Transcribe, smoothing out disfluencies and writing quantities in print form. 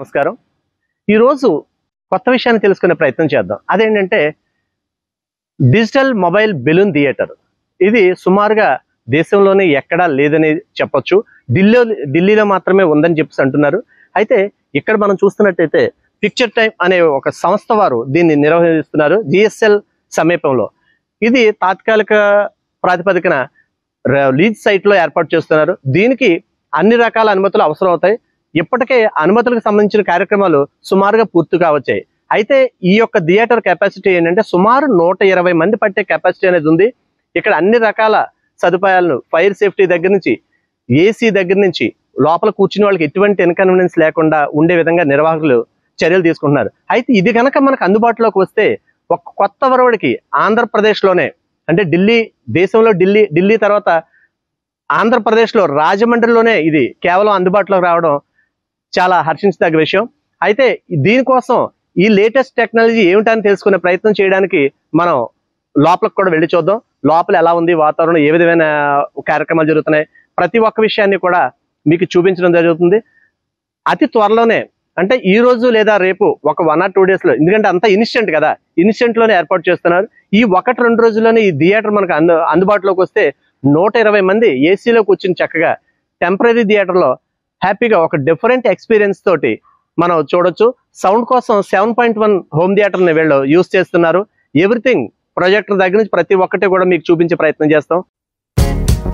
నమస్కారం. ఈరోజు కొత్త విషయాన్ని తెలుసుకునే ప్రయత్నం చేద్దాం. అదేంటంటే డిజిటల్ మొబైల్ బెలూన్ థియేటర్. ఇది సుమారుగా దేశంలోనే ఎక్కడా లేదని చెప్పొచ్చు. ఢిల్లీలో మాత్రమే ఉందని చెప్పేసి అంటున్నారు. అయితే ఇక్కడ మనం చూస్తున్నట్టయితే పిక్చర్ టైమ్ అనే ఒక సంస్థ వారు దీన్ని నిర్వహిస్తున్నారు జిఎస్ఎల్ సమీపంలో. ఇది తాత్కాలిక ప్రాతిపదికన లీజ్ సైట్లో ఏర్పాటు చేస్తున్నారు. దీనికి అన్ని రకాల అనుమతులు అవసరం అవుతాయి. ఇప్పటికే అనుమతులకు సంబంధించిన కార్యక్రమాలు సుమారుగా పూర్తి కావచ్చాయి. అయితే ఈ యొక్క థియేటర్ కెపాసిటీ ఏంటంటే సుమారు 120 మంది పట్టే కెపాసిటీ అనేది ఉంది. ఇక్కడ అన్ని రకాల సదుపాయాలను ఫైర్ సేఫ్టీ దగ్గర నుంచి ఏసీ దగ్గర నుంచి లోపల కూర్చుని వాళ్ళకి ఎటువంటి ఇన్కన్వీనియన్స్ లేకుండా ఉండే విధంగా నిర్వాహకులు చర్యలు తీసుకుంటున్నారు. అయితే ఇది కనుక మనకు అందుబాటులోకి వస్తే ఒక కొత్త వరవడికి ఆంధ్రప్రదేశ్లోనే అంటే దేశంలో ఢిల్లీ తర్వాత ఆంధ్రప్రదేశ్లో రాజమండ్రిలోనే ఇది కేవలం అందుబాటులోకి రావడం చాలా హర్షించదగ్గ విషయం. అయితే దీనికోసం ఈ లేటెస్ట్ టెక్నాలజీ ఏమిటని తెలుసుకునే ప్రయత్నం చేయడానికి మనం లోపలికి కూడా వెళ్ళి చూద్దాం. లోపల ఎలా ఉంది, వాతావరణం ఏ విధమైన కార్యక్రమాలు జరుగుతున్నాయి, ప్రతి ఒక్క విషయాన్ని కూడా మీకు చూపించడం జరుగుతుంది. అతి త్వరలోనే అంటే ఈ రోజు లేదా రేపు ఒక 1 or 2 daysలో, ఎందుకంటే అంతా ఇన్స్టెంట్ కదా, ఇన్స్టెంట్లోనే ఏర్పాటు చేస్తున్నారు. ఈ 1-2 రోజుల్లోనే ఈ థియేటర్ మనకు అందుబాటులోకి వస్తే 120 మంది ఏసీలో కూర్చుని చక్కగా టెంపరీ థియేటర్లో హ్యాపీగా ఒక డిఫరెంట్ ఎక్స్పీరియన్స్ తోటి మనం చూడొచ్చు. సౌండ్ కోసం 7.1 హోమ్ థియేటర్ని వీళ్ళు యూజ్ చేస్తున్నారు. ఎవ్రీథింగ్ ప్రొజెక్టర్ దగ్గర నుంచి ప్రతి ఒక్కటి కూడా మీకు చూపించే ప్రయత్నం చేస్తాం.